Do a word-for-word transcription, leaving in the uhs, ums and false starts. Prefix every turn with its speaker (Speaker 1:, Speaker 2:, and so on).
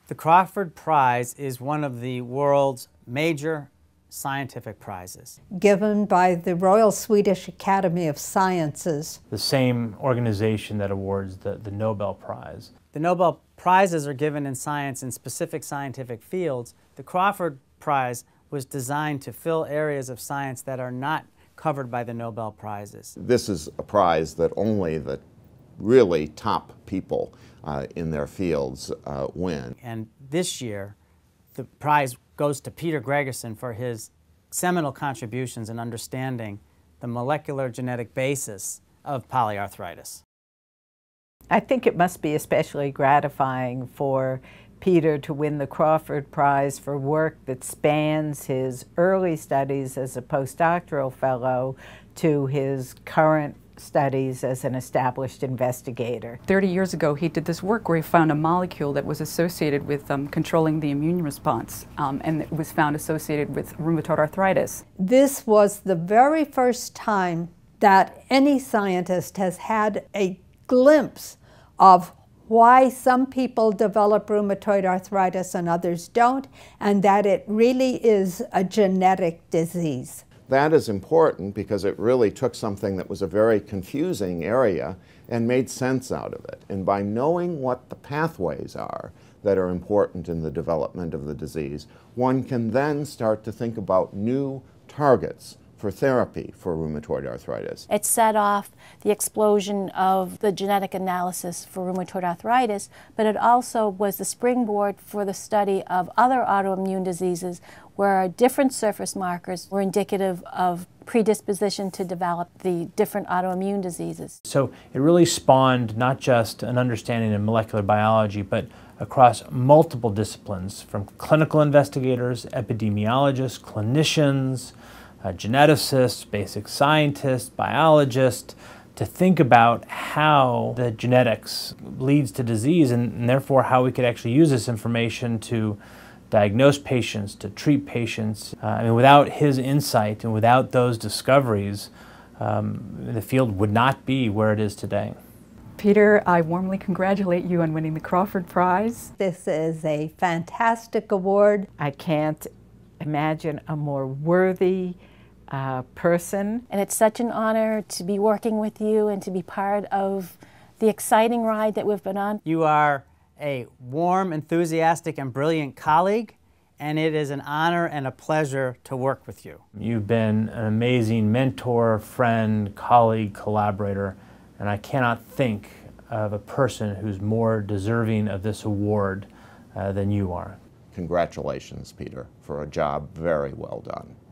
Speaker 1: The Crafoord Prize is one of the world's major scientific prizes.
Speaker 2: Given by the Royal Swedish Academy of Sciences.
Speaker 3: The same organization that awards the, the Nobel Prize.
Speaker 1: The Nobel Prizes are given in science in specific scientific fields. The Crafoord Prize was designed to fill areas of science that are not covered by the Nobel Prizes.
Speaker 4: This is a prize that only the really top people uh, in their fields uh, win.
Speaker 1: And this year, the prize goes to Peter Gregersen for his seminal contributions in understanding the molecular genetic basis of polyarthritis.
Speaker 5: I think it must be especially gratifying for Peter to win the Crafoord Prize for work that spans his early studies as a postdoctoral fellow to his current studies as an established investigator.
Speaker 6: thirty years ago, he did this work where he found a molecule that was associated with um, controlling the immune response, um, and it was found associated with rheumatoid arthritis.
Speaker 2: This was the very first time that any scientist has had a glimpse of why some people develop rheumatoid arthritis and others don't, and that it really is a genetic disease.
Speaker 4: That is important because it really took something that was a very confusing area and made sense out of it. And by knowing what the pathways are that are important in the development of the disease, one can then start to think about new targets for therapy for rheumatoid arthritis.
Speaker 7: It set off the explosion of the genetic analysis for rheumatoid arthritis, but it also was the springboard for the study of other autoimmune diseases where different surface markers were indicative of predisposition to develop the different autoimmune diseases.
Speaker 3: So it really spawned not just an understanding of molecular biology, but across multiple disciplines, from clinical investigators, epidemiologists, clinicians, Uh, geneticists, basic scientists, biologists, to think about how the genetics leads to disease and, and therefore how we could actually use this information to diagnose patients, to treat patients. Uh, I mean, without his insight and without those discoveries, um, the field would not be where it is today.
Speaker 6: Peter, I warmly congratulate you on winning the Crafoord Prize.
Speaker 2: This is a fantastic award.
Speaker 5: I can't imagine a more worthy uh, person.
Speaker 7: And it's such an honor to be working with you and to be part of the exciting ride that we've been on.
Speaker 1: You are a warm, enthusiastic, and brilliant colleague, and it is an honor and a pleasure to work with you.
Speaker 3: You've been an amazing mentor, friend, colleague, collaborator, and I cannot think of a person who's more deserving of this award uh, than you are.
Speaker 4: Congratulations, Peter, for a job very well done.